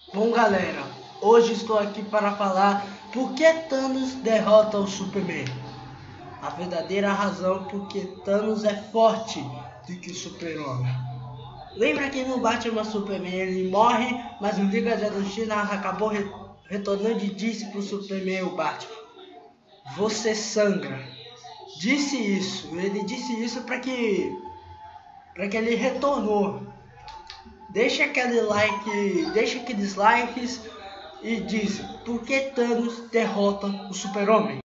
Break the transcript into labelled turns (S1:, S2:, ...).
S1: Bom galera, hoje estou aqui para falar por que Thanos derrota o Superman. A verdadeira razão por que Thanos é forte do que o Super-Homem. Lembra que no Batman Superman ele morre, mas o Liga da Justiça acabou retornando e disse para o Superman o Batman: você sangra. Ele disse isso para que ele retornou. Deixa aquele like, deixa aqueles likes e diz por que Thanos derrota o Super-Homem.